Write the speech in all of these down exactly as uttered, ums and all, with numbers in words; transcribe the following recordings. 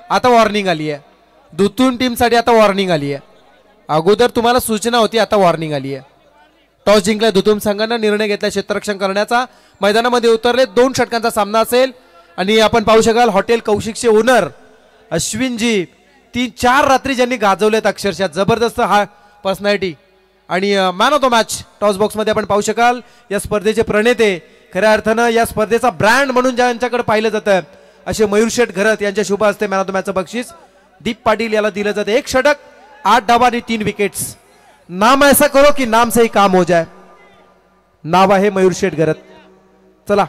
आता वॉर्निंग आली आहे. दुतून टीमसाठी आता वॉर्निंग आली आहे. अगोदर तुम्हाला सूचना होती, आता वॉर्निंग आली आहे. टॉस जिंकला दुतूम संघानं, निर्णय घेतला क्षेत्ररक्षण करण्याचा. मैदानामध्ये उतरले, दोन षटकांचा सामना असेल. आणि आपण पाहू शकाल हॉटेल कौशिकचे ओनर अश्विनजी तीन चार रात्री ज्यांनी गाजवलेत अक्षरशः जबरदस्त हा पर्सनॅलिटी. आणि man of the match toss बॉक्समध्ये आपण पाहू शकाल या स्पर्धेचे प्रणेते, खऱ्या अर्थानं या स्पर्धेचा ब्रँड म्हणून ज्यांच्याकडे पाहिलं जातं असे मयूर शेठ घरत यांच्या शुभ हस्ते मॅन ऑफ द मॅचचं बक्षीस दीप पाटील याला दिलं जातं. एक षटक, आठ डावा आणि तीन विकेट्स. नाम ऐसा करो की नाम से ही काम हो जाए. नाव आहे मयूर शेठ घरत. चला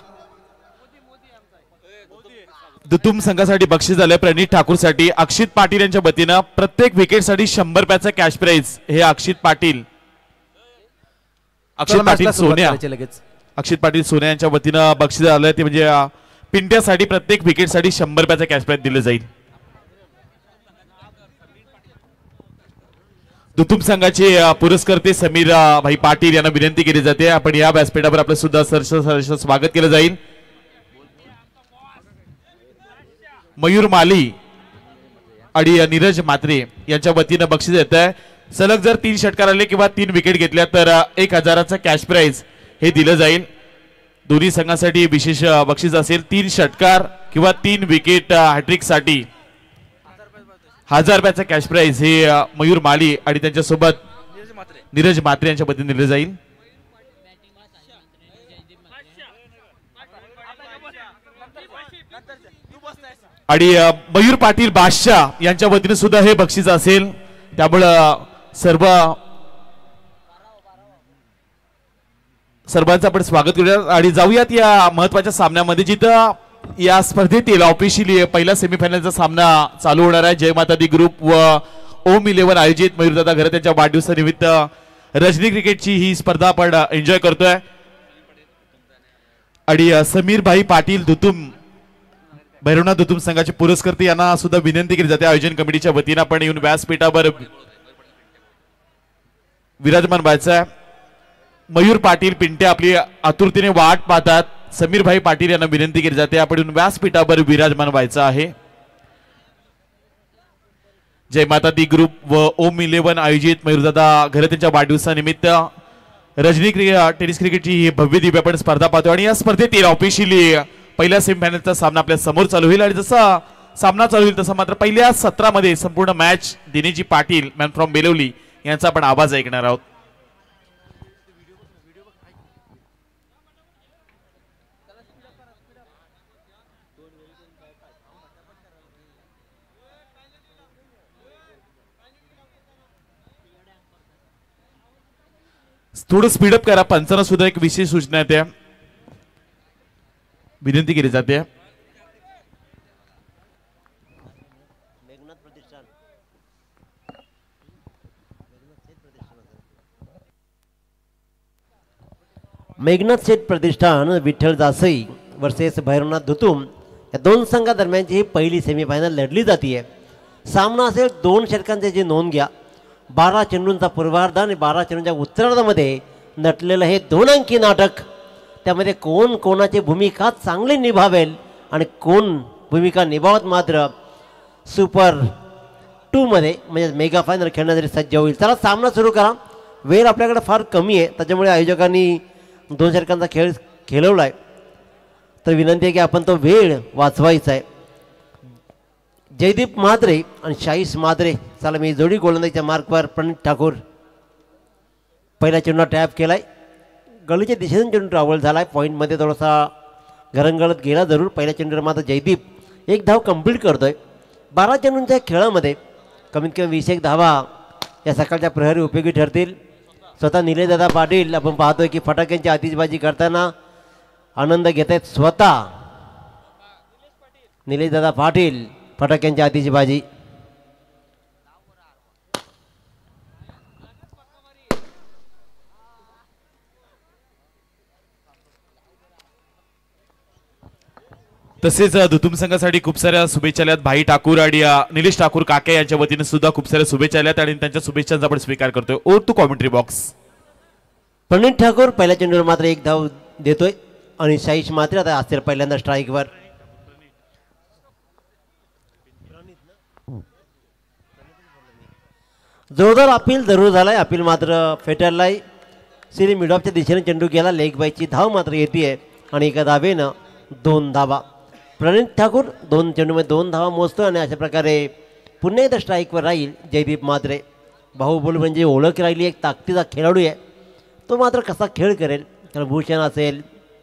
दुतुम संघासाठी बक्षीस झाले प्रणित ठाकूर साठी. अक्षित पाटील यांच्या वतीनं प्रत्येक विकेट साठी शंभर रुपयाचा कॅश प्राइज. हे अक्षित पाटील अक्षित पाटील सोन्या लगेच अक्षित पाटील सोन्या यांच्या वतीनं बक्षीस झालं ते म्हणजे पिंट्यासाठी प्रत्येक विकेट साठी शंभर रुपयाचा कॅश प्राइज दिले जाईल. दुतुम संघाचे पुरस्कर्ते समीर भाई पाटील यांना विनंती केली जाते आपण या व्यासपीठावर आपलं सुद्धा सहर्ष स्वागत केलं जाईल. मयूर माली आणि नीरज मात्रे यांच्या वतीनं बक्षीस येत आहे. सलग जर तीन षटकार आले किंवा तीन विकेट घेतल्या तर एक हजाराचा कॅश प्राइज हे दिलं जाईल. दोन्ही संघासाठी विशेष बक्षीस असेल. तीन षटकार किंवा तीन विकेट हॅट्रिक साठी हजार रुपयाचा कॅश प्राइज हे मयूर माली आणि त्यांच्यासोबत नीरज मात्रे यांच्या वतीने दिले जाईल. आणि मयूर पाटील बादशाह यांच्या वतीने सुद्धा हे बक्षीस असेल. त्यामुळं सर्व सर्वांचं आपण स्वागत करूया आणि जाऊयात या महत्वाच्या सामन्यामध्ये जिथं या स्पर्धेतील ऑफिशियली पहिला सेमीफायनलचा सामना चालू होणार आहे. जय माता दी ग्रुप व ओम इलेव्हन आयोजित मयूरदादा घरत यांच्या वाढदिवसानिमित्त रजनी क्रिकेटची ही स्पर्धा आपण एन्जॉय करतोय. आणि समीर भाई पाटील दुतुम भैरवनाथ दुतुम संघाचे पुरस्कर्ते यांना सुद्धा विनंती केली जाते आयोजन कमिटीच्या वतीने आपण येऊन व्यासपीठावर विराजमान व्हायचं. मयूर पाटील पिंट्या आपली आतुरतेने वाट पाहतात. समीर भाई पाटील यांना विनंती केली जाते आपण येऊन व्यासपीठावर विराजमान व्हायचं आहे. जय माता दी ग्रुप व ओम इलेव्हन आयोजित मयूरदादा घरत यांच्या वाढदिवसानिमित्त रजनी क्रिकेट टेनिस क्रिकेटची ही भव्य दिव्य आपण स्पर्धा पाहतो. आणि या स्पर्धेतील ऑफिशियली पहिल्या सेमीफायनलचा सामना आपल्या समोर चालू होईल. आणि जसा सामना चालू होईल तसा मात्र पहिल्या सत्रामध्ये संपूर्ण मॅच दिनेजी पाटील मॅन फ्रॉम बेलवली यांचा आपण आवाज ऐकणार आहोत. थोडं स्पीडअप करा. पंचांना सुद्धा एक विशेष सूचना आहे त्या विनंती केली जाते. मेघनाथ शेठ प्रतिष्ठान विठ्ठल जासई वर्सेस भैरवनाथ दुतुम या दोन संघादरम्यानची ही पहिली सेमीफायनल लढली जाते. सामना असेल दोन षटकांची नोंद घ्या. बारा चेंडूंचा पूर्वार्ध आणि बारा चेंडूंच्या उत्तरार्धामध्ये नटलेलं हे दोन अंकी नाटक. त्यामध्ये कोण कोणाची भूमिका चांगली निभावेल आणि कोण भूमिका निभावत मात्र सुपर टू मध्ये म्हणजे मेगा फायनल खेळण्यासाठी सज्ज होईल. चला सामना सुरू करा. वेळ आपल्याकडे फार कमी आहे त्याच्यामुळे आयोजकांनी दोन षटकांचा खेळ खेळवला आहे. तर विनंती आहे की आपण तो वेळ वाचवायचा आहे. जयदीप माद्रे आणि शाहीस माद्रे. चला मी जोडी गोलंदाजीच्या मार्कवर प्रणित ठाकूर पहिल्या चेंडूला टॅप केलाय. गळीच्या दिशेने चेंडू ट्रॅव्हल झाला आहे. पॉईंटमध्ये थोडासा घरंगळत गेला जरूर. पहिल्या चेंडूवर मात्र जयदीप एक धाव कंप्लीट करतोय. बारा चेंडूंच्या खेळामध्ये कमीत कमी वीस एक धावा या सकाळच्या प्रहरी उपयोगी ठरतील. स्वतः निलेशदादा पाटील आपण पाहतोय की फटाक्यांची आतिषबाजी करताना आनंद घेत आहेत स्वतः निलेशदादा पाटील फटाक्यांची आतिषबाजी. तसेच दुतुम संघासाठी खूप साऱ्या शुभेच्छा आल्यात. भाई ठाकूर आणि निलेश ठाकूर काके यांच्या वतीने सुद्धा खूप साऱ्या शुभेच्छा आल्यात आणि त्यांच्या शुभेच्छांचा आपण स्वीकार करतोय. Over to commentary box. Pranit Thakur पहिल्या चेंडूवर मात्र एक धाव देतोय आणि शाहीश मात्र आता असतील पहिल्यांदा स्ट्राईकवर. जोरदार अपील जरूर झालाय. अपील मात्र फेटाळलाय. श्री मिडॉपच्या दिशेने चेंडू गेला. लेग बायची धाव मात्र येते आणि एका धावेनं दोन धावा. प्रणित ठाकूर दोन चेंडूमध्ये दोन धावा मोजतो आणि अशा प्रकारे पुन्हा एकदा स्ट्राईकवर राहील जयदीप म्हात्रे. बाहुबली म्हणजे ओळख राहिली, एक ताकदीचा खेळाडू आहे. तो मात्र कसा खेळ करेल, कारण भूषण असेल,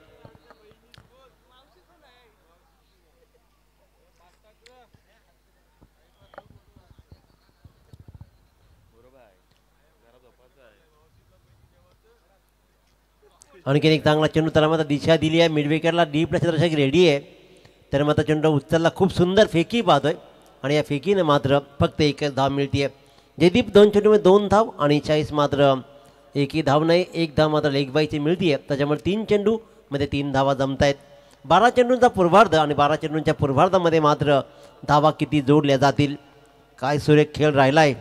आणखीन एक चांगला चेंडू त्याला मात्र दिशा दिली आहे. मिड विकेटला डीपला क्षेत्ररक्षक रेडी आहे. तर मात्र चेंडू उचलला, खूप सुंदर फेकी पाहतोय आणि या फेकीने मात्र फक्त एक धाव मिळते. जयदीप दोन चेंडूमध्ये दोन धाव आणि चाळीस मात्र एकही धाव नाही, एक धाव मात्र लेग बायची मिळते. त्याच्यामुळे तीन चेंडूमध्ये तीन धावा जमत आहेत. बारा चेंडूंचा पूर्वार्ध आणि बारा चेंडूंच्या पूर्वार्धामध्ये मात्र धावा किती जोडल्या जातील, काय सुरेख खेळ राहिला आहे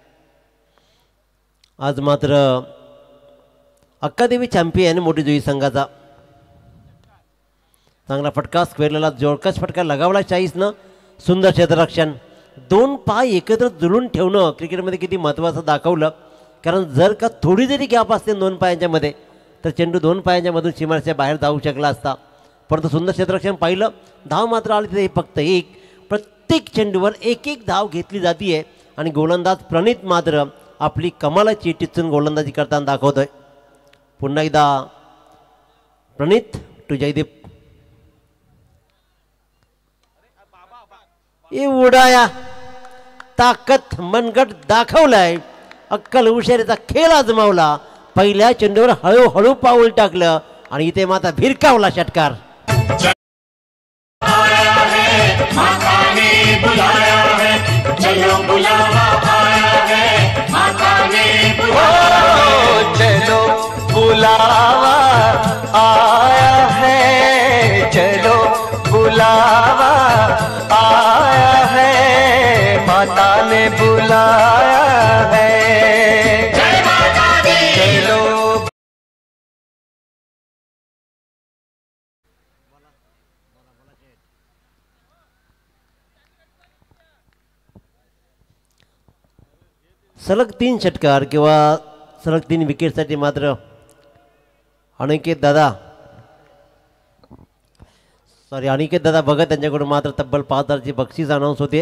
आज. मात्र अक्कादेवी चॅम्पियन मोठी जुई संघाचा चांगला फटका स्क्वेअरला जोरकस फटका लगावला चाळीसनं. सुंदर क्षेत्ररक्षण, दोन पाय एकत्र जुळून ठेवणं क्रिकेटमध्ये किती महत्त्वाचं दाखवलं. कारण जर का थोडी जरी गॅप असते दोन पायांच्या मध्ये तर चेंडू दोन पायांच्या मधून सीमारेषेच्या बाहेर जाऊ शकला असता. परंतु सुंदर क्षेत्ररक्षण पाहिलं, धाव मात्र आली तिथे फक्त एक. प्रत्येक चेंडूवर एक एक धाव घेतली जाते आणि गोलंदाज प्रणित मात्र आपली कमालाची टिचून गोलंदाजी करताना दाखवतोय. पुन्हा एकदा प्रणित टू जयदीप. उडाया ताकद मनगट दाखवलाय. अक्कल हुशारीचा खेळ आजमावला. पहिल्या चेंडूवर हळूहळू पाऊल टाकलं आणि इथे माता भिरकावला षटकार. चलो बुलावा आया है, चलो बुलावा आया है, माता ने बुलाया है. जय माता दी. चलो सलग तीन षटकार किंवा सलग तीन विकेटसाठी मात्र अनिकेत दादा सॉरी अनिकेत दादा भगत त्यांच्याकडून मात्र तब्बल पाच हजारची बक्षीस अनाऊन्स होते.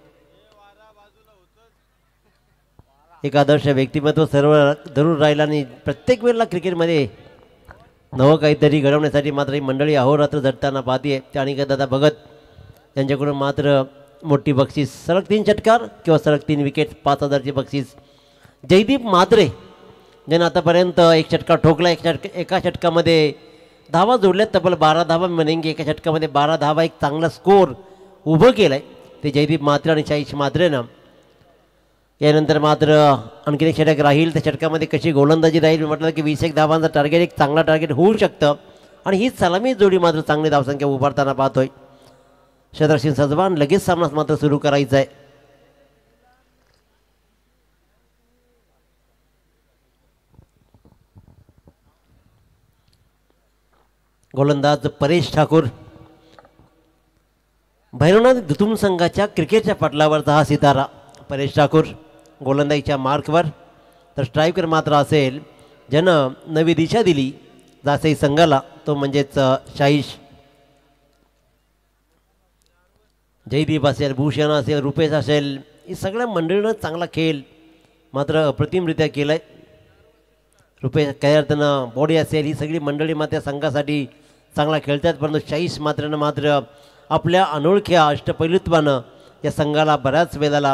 एक आदर्श व्यक्तिमत्व सर्व जरूर राहिला आणि प्रत्येक वेळेला क्रिकेटमध्ये नवं काहीतरी घडवण्यासाठी मात्र ही मंडळी अहोरात्र झटताना पाहते. त्या अनिकेत दादा भगत यांच्याकडून मात्र मोठी बक्षीस, सलग तीन षटकार किंवा सलग तीन विकेट, पाच हजारची बक्षीस. जयदीप म्हात्रे ज्यानं आतापर्यंत एक षटकार ठोकला, एक षटक एका षटकामध्ये धावा जोडल्यात, तब्बल बारा धावा म्हणेंगे. एका षटकामध्ये बारा धावा, एक चांगला स्कोर उभं केलं आहे ते जयदीप म्हात्रे आणि चाळीस म्हात्रेनं. यानंतर मात्र आणखीन एक षटक राहील. त्या षटकामध्ये कशी गोलंदाजी राहील, म्हटलं की वीस एक धावांचा टार्गेट, एक चांगला टार्गेट होऊ शकतं आणि ही सलामी जोडी मात्र चांगली धावसंख्या उभारताना पाहतोय. शतरक्षण सजवान लगेच सामनाच मात्र सुरू करायचा आहे. गोलंदाज परेश ठाकूर, भैरवनाथ दुतुम संघाच्या क्रिकेटच्या पटलावरचा हा सितारा परेश ठाकूर गोलंदाजीच्या मार्कवर. तर स्ट्रायकर मात्र असेल ज्यानं नवी दिशा दिली जासई संघाला, तो म्हणजेच शाहीश. जयदीप असेल, भूषण असेल, रुपेश असेल, ही सगळ्या मंडळीनं चांगला खेळ मात्र अप्रतिमरित्या केला आहे. रुपेश काही अर्थानं बॉडी असेल, ही सगळी मंडळी मात्र संघासाठी चांगला खेळतात. परंतु चाळीस मात्रनं मात्र आपल्या अनोळख्या अष्टपैलुत्वानं या संघाला बऱ्याच वेळेला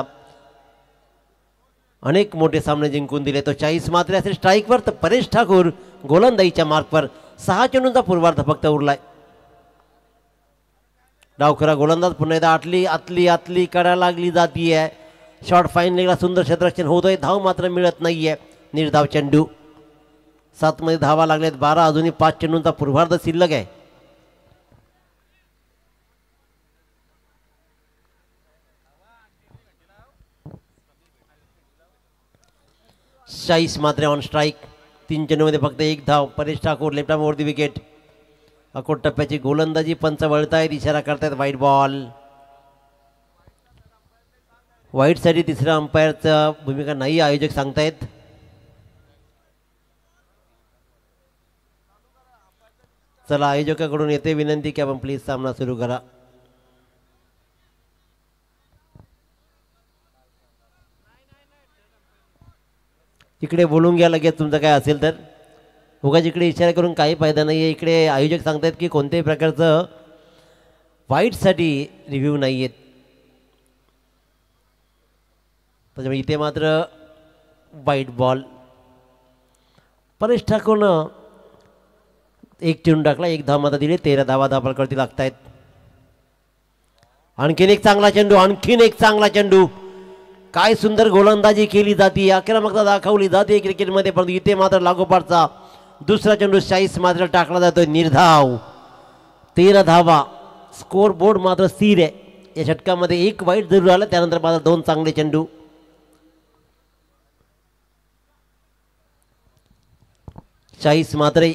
अनेक मोठे सामने जिंकून दिले. तो चाळीस मात्र असेल स्ट्राईकवर, तर परेश ठाकूर गोलंदाजीच्या मार्कवर. सहा चेंडूंचा पूर्वार्ध फक्त उरलाय. डावखरा गोलंदाज पुन्हा एकदा आतली आतली आतली कडा लागली जातीये. शॉर्ट फाईन लेगला सुंदर क्षेत्ररक्षण होतोय, धाव मात्र मिळत नाहीये. निर्धाव चेंडू, सात मध्ये धावा लागलेत, बारा, अजूनही पाच चेंडूंचा पूर्वार्ध शिल्लक आहे. चाळीस मात्र ऑन स्ट्राईक, तीन चेंडूमध्ये फक्त एक धाव. Paresh Thakur left arm over the wicket. अकोट टप्प्याची गोलंदाजी पंच वळतायत, इशारा करतायत वाईट बॉल. वाईटसाठी तिसऱ्या अंपायरचा भूमिका नाही आयोजक सांगतायत. चला आयोजकाकडून येते विनंती की आपण प्लीज सामना सुरू करा. इकडे बोलून घ्या लगेच तुमचं काय असेल तर. उगाच इकडे इशारा करून काही फायदा नाही आहे. इकडे आयोजक सांगतायत की कोणत्याही प्रकारचं वाईटसाठी रिव्ह्यू नाही आहेत. त्याच्यामुळे इथे मात्र वाईट बॉल. परेश ठाकूरनं एक चेंडू टाकला, एक धाव मात्र दिली. तेरा धावा धावपळकरती लागत आहेत. आणखीन एक चांगला चेंडू, आणखीन एक चांगला चेंडू. काय सुंदर गोलंदाजी केली जाते, आक्रमकता दाखवली जाते क्रिकेटमध्ये. परंतु इथे मात्र लागोपाठचा दुसरा चेंडू शाईस मात्र टाकला जातोय निर्धाव. तेरा धावा. स्कोर बोर्ड मात्र स्थिर आहे. या षटकामध्ये एक वाईट जरूर आला, त्यानंतर मात्र दोन चांगले चेंडू. चाळीस मात्र.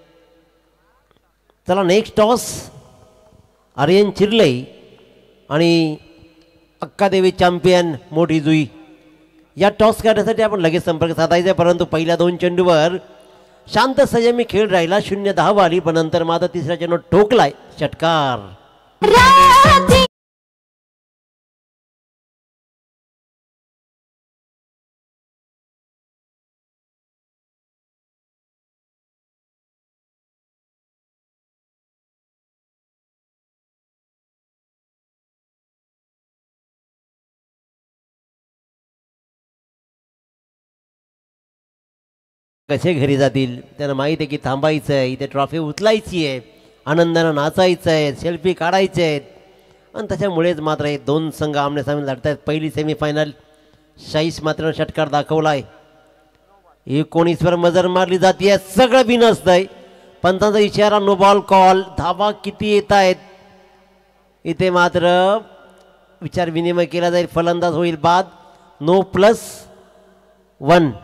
चला नेक्स्ट टॉस. आर्यन चिर्ले आणि अक्कादेवी चॅम्पियन मोठी जुई या टॉस करण्यासाठी आपण लगेच संपर्क साधायचा. परंतु पहिल्या दोन चेंडूवर शांत संयमी खेळ राहिला. शून्य धावा आली, पण नंतर मात्र तिसरा चेंडू ठोकलाय. षटकार. कसे घरी जातील त्यांना माहीत आहे की थांबायचं आहे, इथे ट्रॉफी उचलायची आहे, आनंदानं नाचायचं आहे, सेल्फी काढायचे आहेत. आणि त्याच्यामुळेच मात्र हे दोन संघ आमने सामने लढत आहेत. पहिली सेमीफायनल. शाईस मात्र षटकार दाखवलाय. एकोणीसवर मजर मारली जाते. सगळं बिनसतंय. पंचांचा इशारा, नो बॉल कॉल. धावा किती येत आहेत इथे मात्र विचार विनिमय केला जाईल. फलंदाज होईल बाद. No plus one.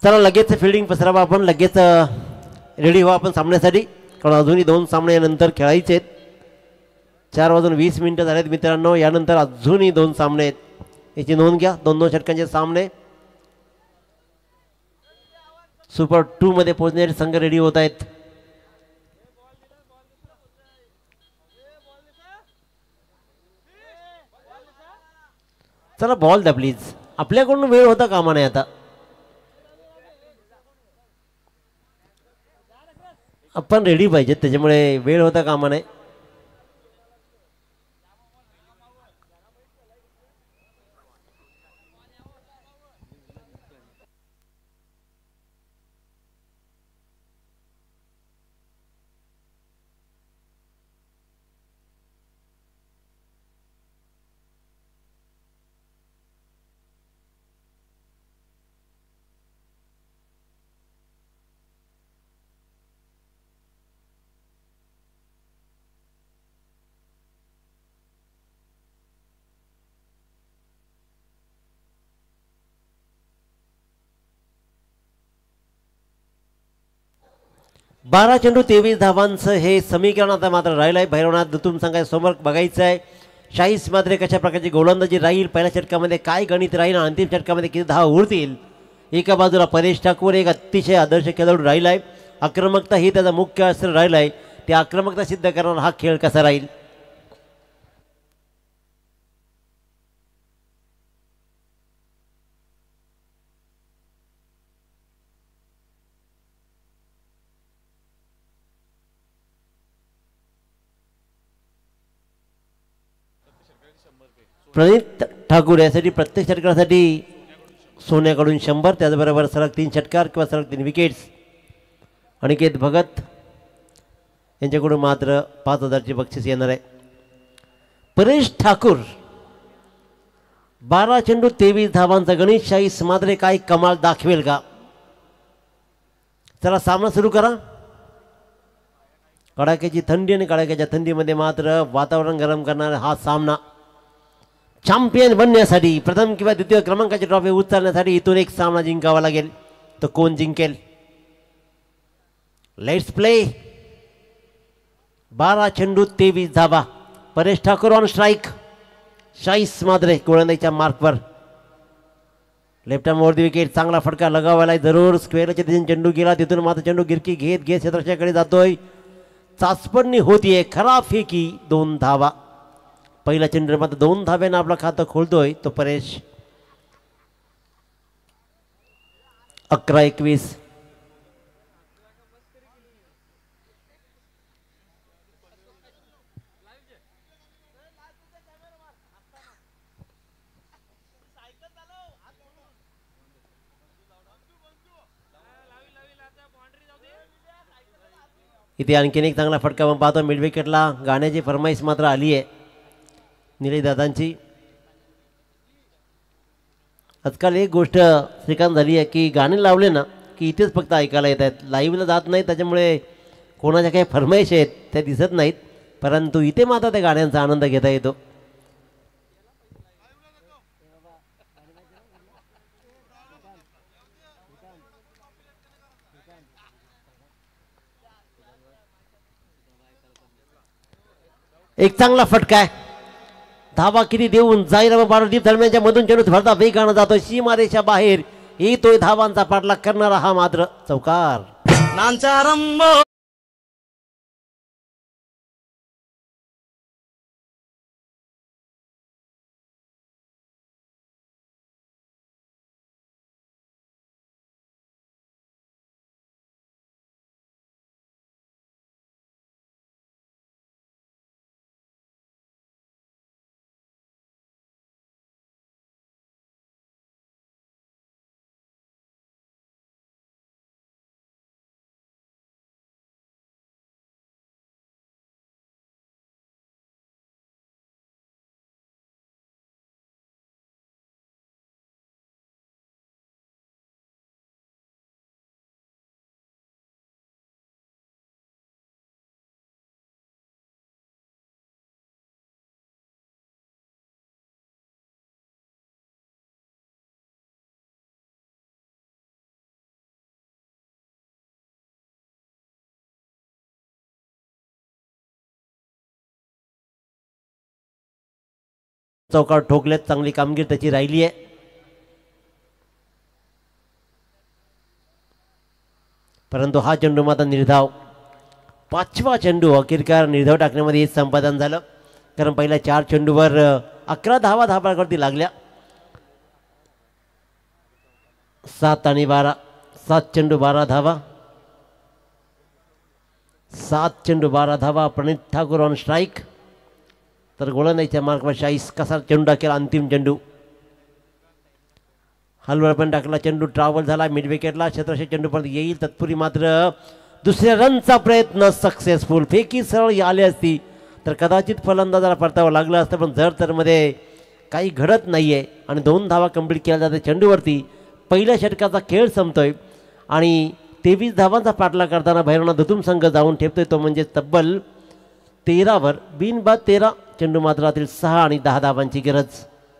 चला लगेच फिल्डिंग पसरावा आपण, लगेच रेडी व्हा आपण सामन्यासाठी, कारण अजूनही दोन सामने यानंतर खेळायचे आहेत. चार वाजून वीस मिनिटं झालेत मित्रांनो, यानंतर अजूनही दोन सामने आहेत, याची नोंद घ्या. दोन दोन षटकांचे सामने. सुपर टू मध्ये पोहोचणारे संघ रेडी होत आहेत. चला बॉल द्या प्लीज, आपल्याकडून वेळ होता कामा नाही. आता आपण रेडी पाहिजेत, त्याच्यामुळे वेळ होता कामा नाही. बारा चेंडू तेवीस धावांचं हे समीकरण आता मात्र राहिलं आहे. भैरवनाथ दुतुम संघासमोर बघायचं आहे शाहीस मात्रे कशा प्रकारची गोलंदाजी राहील, पहिल्या षटकामध्ये काय गणित राहील, अंतिम षटकामध्ये किती धावा उरतील. एका बाजूला परेश ठाकूर एक अतिशय आदर्श खेळाडू राहिला आहे. आक्रमकता ही त्याचा मुख्य अस्त्र राहिला आहे. ते आक्रमकता सिद्ध करणारा हा खेळ कसा राहील. प्रणित ठाकूर यासाठी प्रत्येक षटकासाठी सोन्याकडून शंभर, त्याचबरोबर सलग तीन षटकार किंवा सलग तीन विकेट्स. अनिकेत भगत यांच्याकडून मात्र पाच हजारची बक्षीस येणार आहे. परेश ठाकूर बारा चेंडू तेवीस धावांचा गणित, शाहीस मात्रे काय कमाल दाखवेल का. चला सामना सुरू करा. कडाक्याची थंडी आणि कडाक्याच्या थंडीमध्ये मात्र वातावरण गरम करणारा हा सामना. चॅम्पियन बनण्यासाठी, प्रथम किंवा द्वितीय क्रमांकाची ट्रॉफी उचलण्यासाठी इथून एक सामना जिंकावा लागेल. तो कोण जिंकेल. Let's play. बारा चेंडू तेवीस धावा. Paresh Thakur on strike. शाहीस मात्रे गोलंदाजीच्या मार्कवर. लेफ्ट आर्म वरती विकेट. चांगला फटका लगावायला जरूर. स्क्वेअरच्या दिशेने चेंडू गेला, तिथून मात्र चेंडू गिरकी घेत घेत क्षेत्ररक्षकाकडे जातोय. चाचपडणी होतीये, खरा फेकी. दोन धावा. पहिला चेंडू मात्र दोन धाब्यानं आपलं खातं खोलतोय तो परेश. अकरा एकवीस. इथे आणखीन एक चांगला फटका मग पाहतो. मिड विकेटला गाण्याची फरमाईश मात्र आली आहे निलेश दादांची. आजकाल एक गोष्ट श्रीकांत झाली आहे की गाणे लावले ना की इथेच फक्त ऐकायला येत आहेत, लाईव्हला जात नाही. त्याच्यामुळे कोणाच्या काही फरमाईश आहेत त्या दिसत नाहीत, परंतु इथे मात्र त्या गाण्यांचा आनंद घेता येतो. एक चांगला फटका आहे. धावा किती देऊन जाईल बारोदीप दरम्यानच्या मधून चेंडू भरता वेगानं जातो सीमारेषा बाहेर येतोय. धावांचा पाठलाग करणारा हा मात्र चौकार. चौकार ठोकलेत, चांगली कामगिरी त्याची राहिली आहे. परंतु हा चेंडू मात्र निर्धाव, पाचवा चेंडू अखेरकार निर्धाव टाकण्यामध्ये संपादन झालं. कारण पहिल्या चार चेंडूवर अकरा धावा धाबावरती लागल्या. सात आणि बारा, सात चेंडू बारा धावा, सात चेंडू बारा धावा. Pranit Thakur on strike. तर गोलंदाजीच्या मार्कवर चाळीस. कसा चेंडू टाकेल अंतिम चेंडू, हलवर पण टाकला, चेंडू ट्रॅव्हल झाला मिड विकेटला. क्षेत्रक्षक चेंडू परत येईल तत्पूर्वी मात्र दुसऱ्या रनचा प्रयत्न सक्सेसफुल. फेकी सरळ आली असती तर कदाचित फलंदाजाला परतावं लागलं असतं, पण जर तर मध्ये काही घडत नाही आहे आणि दोन धावा कंप्लीट केल्या जाते चेंडूवरती. पहिल्या षटकाचा खेळ संपतोय आणि तेवीस धावांचा पाठला करताना भैरवनाथ दुतुम संघ जाऊन ठेपतोय तो म्हणजे तब्बल तेरावर. बिनबाद तेरा चेंडू मात्रातील सहा आणि दहा धावांची गरज.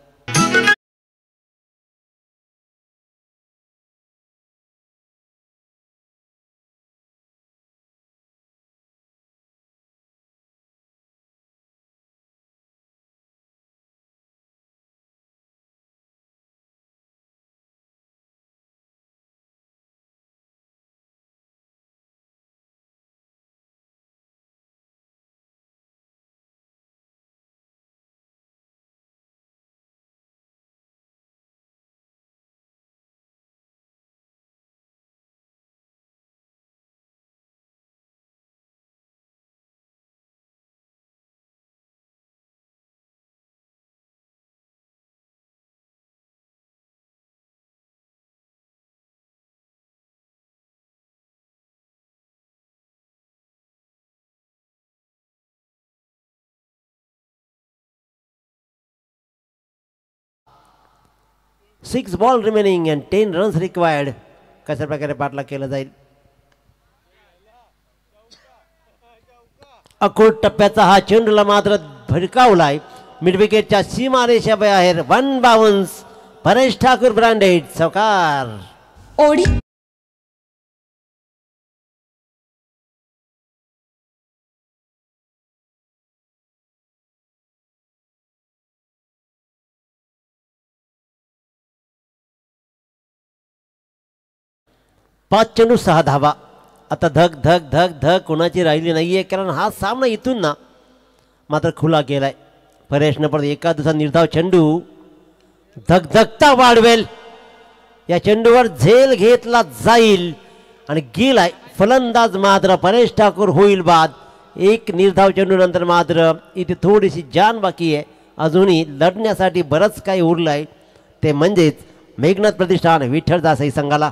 Six ball remaining and ten runs required. कशा प्रकारे पाठला केला जाईल. अकोट टप्प्याचा हा चेंडूला मात्र भडकावलाय मिडविकेटच्या सीमारेषा बाहेर. One bounce. Paresh Thakur branded चौकार. ओडी पाच चेंडू सहा धावा. आता धक धक धक धक कोणाची राहिली नाहीये, कारण हा सामना इथून ना मात्र खुला केलाय. परेशनं परत एका दुसरा निर्धाव चेंडू धकधकता वाढवेल. या चेंडूवर झेल घेतला जाईल आणि गेलाय. फलंदाज मात्र परेश ठाकूर होईल बाद. एक निर्धाव चेंडू नंतर मात्र इथे थोडीशी जान बाकी आहे. अजूनही लढण्यासाठी बरंच काही उरलंय, ते म्हणजेच मेघनाथ प्रतिष्ठान विठ्ठल दासई संघाला.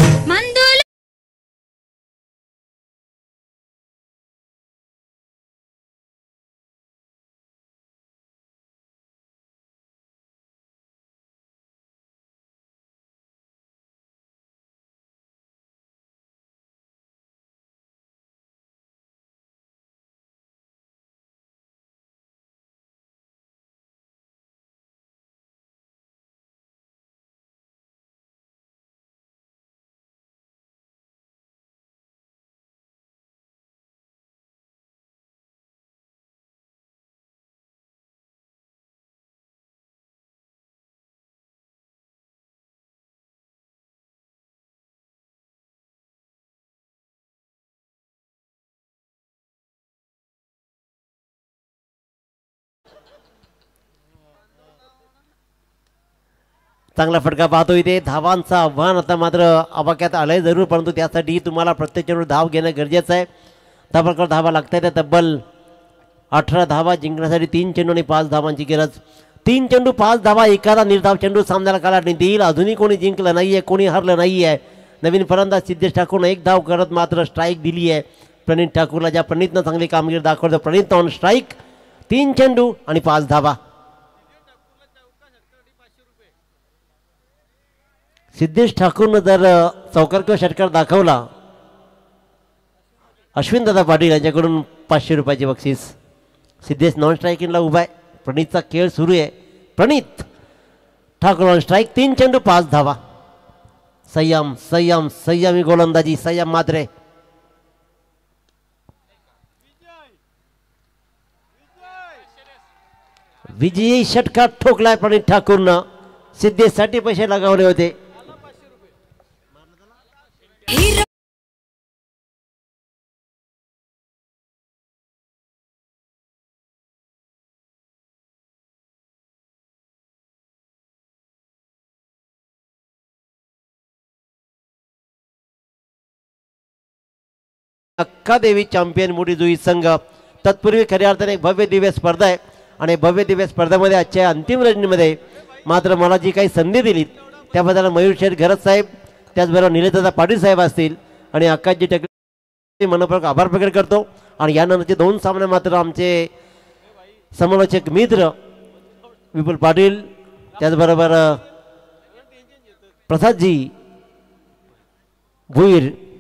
चांगला फटका पाहतो इथे. धावांचं आव्हान आता मात्र आवाक्यात आलंय जरूर, परंतु त्यासाठी तुम्हाला प्रत्येक चेंडू धाव घेणं गरजेचं आहे. धाबाकर धावा लागत आहेत. तब्बल अठरा धावा जिंकण्यासाठी तीन चेंडू आणि पाच धावांची गरज. तीन चेंडू पाच धावा, एखादा निर्धाव चेंडू सामन्याला कालावधी देईल. अजूनही कोणी जिंकलं नाहीये, कोणी हरलं नाहीये. नवीन फलंदाज सिद्धेश ठाकूरनं एक धाव करत मात्र स्ट्राईक दिली आहे प्रणित ठाकूरला. ज्या प्रणितनं चांगली कामगिरी दाखवतो. Pranit on strike. तीन चेंडू आणि पाच धावा. सिद्धेश ठाकूरनं जर चौकार किंवा षटकार दाखवला, अश्विन दादा पाटील यांच्याकडून पाचशे रुपयाची बक्षीस. सिद्धेश नॉन स्ट्रायकिंगला उभा आहे. प्रणितचा खेळ सुरू आहे. Pranit Thakur on strike. तीन चेंडू पाच धावा. संयम संयम संयमी गोलंदाजी. संयम मात्रे. विजयी षटकार ठोकलाय प्रणित ठाकूरनं. सिद्धेसाठी पैसे लगावले होते. अक्कादेवी चॅम्पियन मोठी जुई संघ. तत्पूर्वी खऱ्या अर्थाने एक भव्य दिव्य स्पर्धा आहे आणि भव्य दिव्य स्पर्धेमध्ये आजच्या अंतिम रणनीमध्ये मात्र मला जी काही संधी दिली त्याबद्दल मयूर शेठ घरत साहेब, त्याचबरोबर निलेशदादा पाटील साहेब असतील आणि अक्काजी टकले मनपूर्वक आभार प्रकट करतो. आणि यानंतरचे दोन सामने मात्र आमचे समालोचक मित्र विपुल पाटील, त्याचबरोबर प्रसादजी भुईर